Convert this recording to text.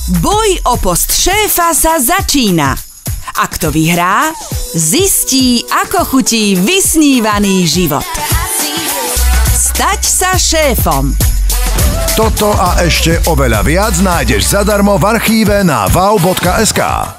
Boj o post šéfa sa začína. A kto vyhrá, zistí, ako chutí vysnívaný život. Stať sa šéfom. Toto a ešte oveľa viac nájdeš zadarmo v archíve na wau.sk.